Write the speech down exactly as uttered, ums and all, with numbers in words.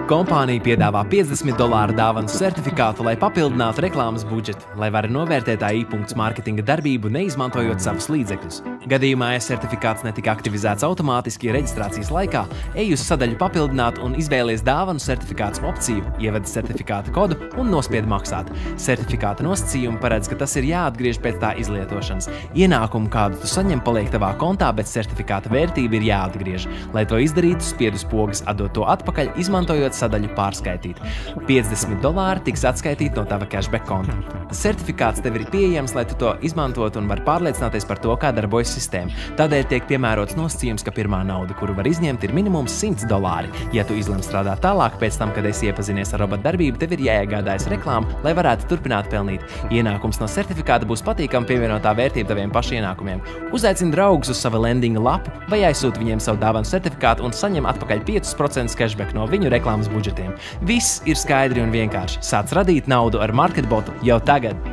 Kompānija piedāvā piecdesmit dolāru dāvanu certifikātu, lai papildinātu reklāmas budžetu, lai var novērtēt A I mārketinga darbību, neizmantojot savus līdzekļus. Gadījumā, ja certifikāts netika aktivizēts automātiski reģistrācijas laikā, ej uz sadaļu papildināt un izvēlies dāvanu certifikāts opciju, ievedi certifikāta kodu un nospied maksāt. Certifikāta nosacījumi paredz, ka tas ir jāatgriež pēc tā izlietošanas. Ienākumu, kādu tu saņem, paliek tavā kontā, bet certifikāta vērtība ir jāatgriež. Lai to izdarītu, spied uz pogas atdot to atpakaļ, izmantojot sadaļu pārskaitīt. piecdesmit dolāri tiks atskaitīti no tava cashback konta. Certifikāts tev ir pieejams, lai tu to izmantotu un var pārliecināties par to, kā darbojas sistēma. Tādēļ tiek piemērots nosacījums, ka pirmā nauda, kuru var izņemt, ir minimums simts dolāri. Ja tu izlem strādāt tālāk, pēc tam, kad esi iepazinies ar robotu darbību, tev ir jāiegādājas reklāma, lai varētu turpināt pelnīt. Ienākums no certifikāta būs patīkami pievienotā vērtība taviem pašu ienākumiem. Uzaicini draugus uz sava landinga lapu vai aizsūti viņiem savu dāvanu certifikātu un saņem atpakaļ piecus procentus cashback no viņu reklāmas budžetiem. Viss ir skaidri un vienkārši. Sāc radīt naudu ar MarketBotu jau tagad!